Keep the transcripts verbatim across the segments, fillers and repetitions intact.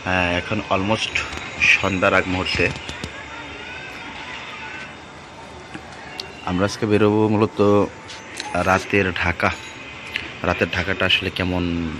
হ্যাঁ, এখন অলমোস্ট সন্ধ্যার আগ মুহূর্তে আমরা আজকে বেরোবো মূলত রাতের ঢাকা। রাতের ঢাকাটা আসলে কেমন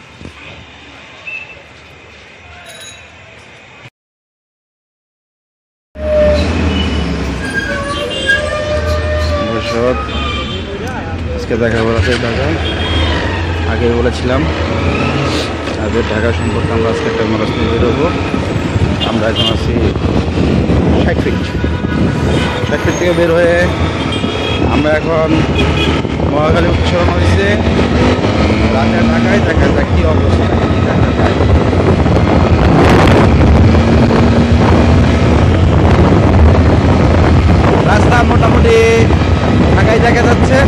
আজকে দেখাবো রাতের ঢাকা। আগে বলেছিলাম রাতের ঢাকা সম্পর্কে আমরা আজকে একটা মানুষ নিয়ে বেরোবো। আমরা এখন আছি ষাট ফিট ষাট ফিট থেকে বের হয়ে আমরা এখন মহাখালী উচ্চারণ হয়েছে রাতের ঢাকায়। দেখা যাক কি অবস্থা দেখা যায়। রাস্তা মোটামুটি ঢাকায় দেখা যাচ্ছে।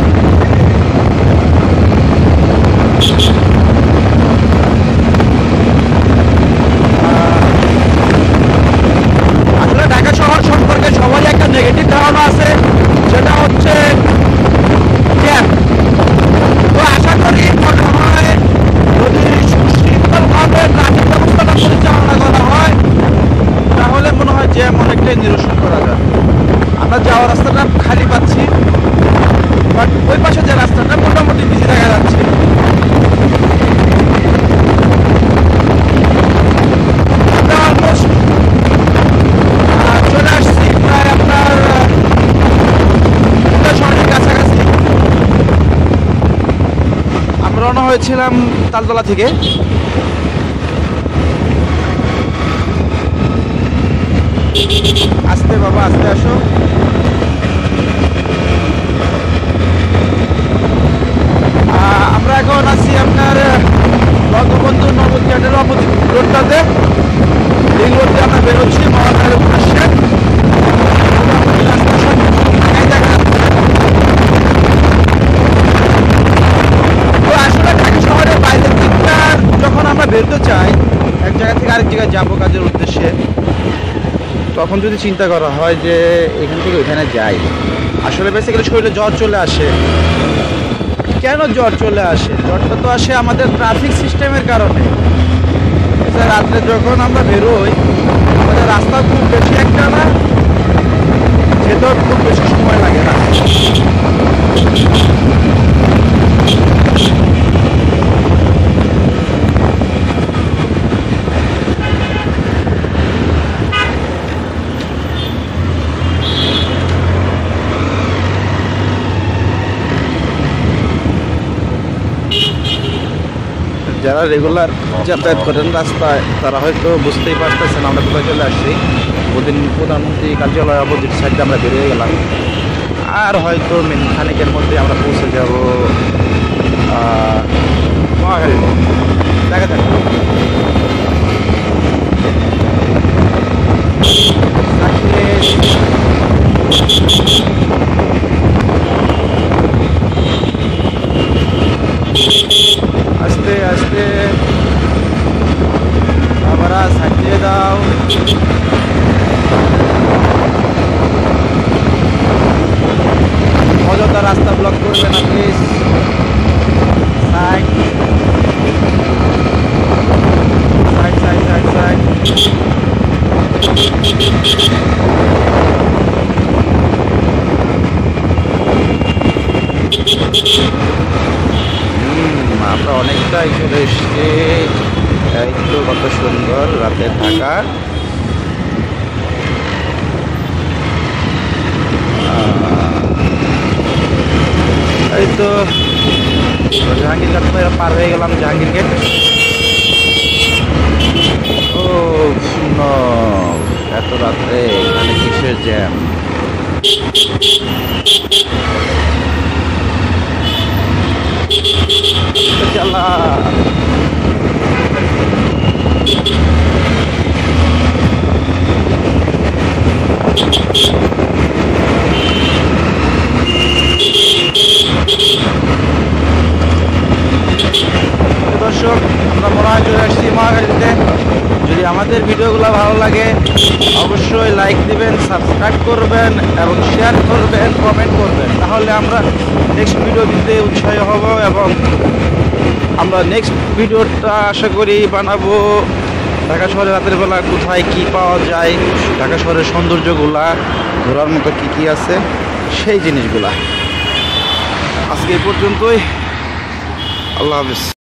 আসলে ঢাকা শহর সম্পর্কে সবারই একটা নেগেটিভ ধারণা আছে, সেটা হচ্ছে জ্যাম। তো আশা করি মনে হয় যদি সুশৃঙ্খলভাবে ট্রাফিক ব্যবস্থাটা পরিচালনা করা হয় তাহলে মনে হয় জ্যাম অনেকটাই নিরসন করা যায়। আমরা যাওয়ার রাস্তাটা খালি পাচ্ছি, বাট ওই পাশে যে রাস্তাটা মোটামুটি বিজি দেখা যাচ্ছে। চলে আসছি প্রায় আপনার শহরের কাছাকাছি। আমরা রওনা হয়েছিলাম তালতলা থেকে। আস্তে বাবা আস্তে আসো। আমরা এখন আছি আপনার বঙ্গবন্ধু নবদ্বীপের অপোজিট রোডটাতে। এই রোড দিয়ে আমরা বেরোচ্ছি মহাখালীর উদ্দেশ্যে। তো আসলে ঢাকা শহরের বাইরের দিকটা যখন আমরা বেরোতে চাই এক জায়গা থেকে আরেক জায়গায় যাবো কাজের উদ্দেশ্যে, তখন যদি চিন্তা করা হয় যে এখান থেকে ওইখানে যাই, আসলে বেসিক্যালি শরীরে জ্বর চলে আসে। কেন জ্বর চলে আসে? জ্বরটা তো আসে আমাদের ট্রাফিক সিস্টেমের কারণে। রাত্রে যখন আমরা বেরোই আমাদের রাস্তা খুব বেশি একটা না, যেতেও খুব বেশি সময় লাগে না। যারা রেগুলার যাতায়াত করেন রাস্তায় তারা হয়তো বুঝতেই পারতেছেন আমরা কোথায় চলে আসছি। প্রতিদিন প্রধানমন্ত্রী কার্যালয় অপোজিট সাইডে আমরা বেরিয়ে গেলাম, আর হয়তো খানিকের মধ্যে আমরা পৌঁছে যাব মহাখালী। দেখা যাক। আস্তে আস্তে বাবারা সাজিয়ে দাও। অযথা রাস্তা ব্লক করবে না please. Side side side side side. আমরা অনেকটাই চলে এসেছি। একটু কত সুন্দর রাতের ঢাকা। এই তো জাহাঙ্গীর ঘাট পার হয়ে গেলাম। জাহাঙ্গীর গেট। ও এত রাত্রে এখানে কিসের জ্যাম? চালা দর্শক, আমরা মনে হয় চলে আসছি মহাখালীতে। যদি আমাদের ভিডিওগুলো ভালো লাগে অবশ্যই লাইক দিবেন, সাবস্ক্রাইব করবেন এবং শেয়ার করবেন, কমেন্ট করবেন। তাহলে আমরা নেক্সট ভিডিও দিতে উৎসাহী হব এবং আমরা নেক্সট ভিডিওটা আশা করি বানাবো ঢাকা শহরে রাতের বেলা কোথায় কি পাওয়া যায়, ঢাকা শহরের সৌন্দর্যগুলা, ঘোরার মতো কি কি আছে, সেই জিনিসগুলা। আজকে এই পর্যন্তই। আল্লাহ হাফেজ।